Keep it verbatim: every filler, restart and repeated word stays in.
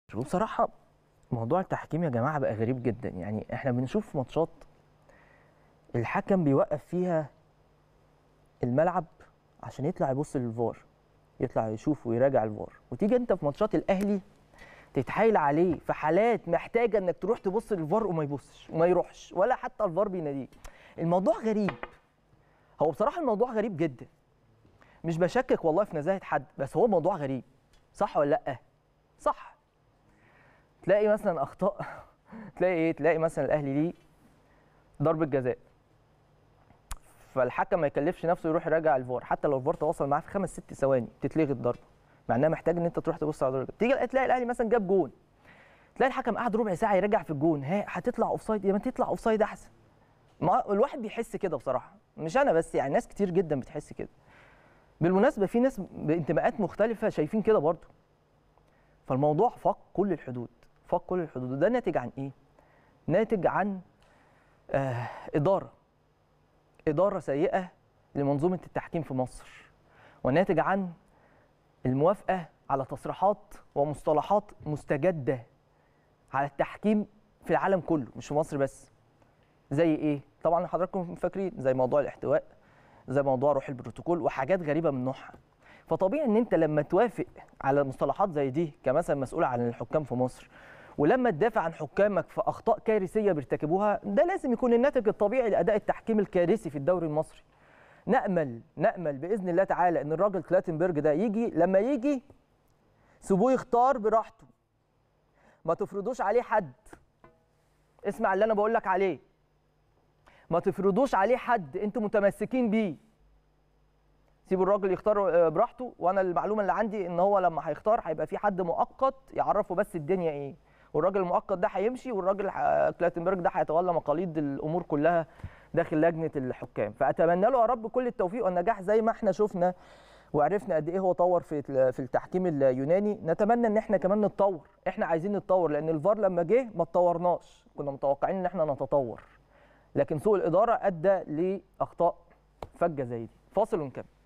وبصراحة موضوع التحكيم يا جماعة بقى غريب جدا. يعني احنا بنشوف ماتشات الحكم بيوقف فيها الملعب عشان يطلع يبص للفار، يطلع يشوف ويراجع الفار، وتيجي انت في ماتشات الاهلي تتحايل عليه في حالات محتاجة انك تروح تبص للفار وما يبصش وما يروحش ولا حتى الفار بيناديه. الموضوع غريب، هو بصراحة الموضوع غريب جدا. مش بشكك والله في نزاهة حد، بس هو موضوع غريب، صح ولا لأ؟ صح. تلاقي مثلا اخطاء تلاقي ايه؟ تلاقي مثلا الاهلي ليه ضربه جزاء، فالحكم ما يكلفش نفسه يروح يراجع الفار، حتى لو الفار تواصل معاه في خمس ست ثواني تتلغي الضربه، مع انها محتاج ان انت تروح تبص على الضربه. تيجي تلاقي الاهلي مثلا جاب جون، تلاقي الحكم قعد ربع ساعه يراجع في الجون، ها هتطلع اوفسايد يا ما تطلع اوفسايد احسن. ما الواحد بيحس كده بصراحه، مش انا بس، يعني ناس كتير جدا بتحس كده. بالمناسبه في ناس بانتماءات مختلفه شايفين كده برضه. فالموضوع فاق كل الحدود، فاق كل الحدود، وده ناتج عن ايه؟ ناتج عن آه إدارة إدارة سيئة لمنظومة التحكيم في مصر، وناتج عن الموافقة على تصريحات ومصطلحات مستجدة على التحكيم في العالم كله، مش في مصر بس. زي إيه؟ طبعا حضراتكم فاكرين، زي موضوع الاحتواء، زي موضوع روح البروتوكول، وحاجات غريبة من نوعها. فطبيعي إن أنت لما توافق على مصطلحات زي دي كمثلا مسؤول عن الحكام في مصر، ولما تدافع عن حكامك في اخطاء كارثيه بيرتكبوها، ده لازم يكون الناتج الطبيعي لاداء التحكيم الكارثي في الدوري المصري. نامل نامل باذن الله تعالى ان الراجل كلاتنبرج ده يجي، لما يجي سيبوه يختار براحته، ما تفرضوش عليه حد. اسمع اللي انا بقول لك عليه، ما تفرضوش عليه حد انتوا متمسكين بيه. سيبوا الراجل يختار براحته، وانا المعلومه اللي عندي ان هو لما هيختار هيبقى في حد مؤقت يعرفه بس الدنيا ايه، والراجل المؤقت ده هيمشي، والراجل كلاتنبرج ده هيتولى مقاليد الامور كلها داخل لجنه الحكام. فاتمنى له يا رب كل التوفيق والنجاح، زي ما احنا شفنا وعرفنا قد ايه هو طور في في التحكيم اليوناني. نتمنى ان احنا كمان نتطور، احنا عايزين نتطور، لان الفار لما جه ما اتطورناش، كنا متوقعين ان احنا نتطور، لكن سوء الاداره ادى لاخطاء فجه زي دي. فاصل ونكمل.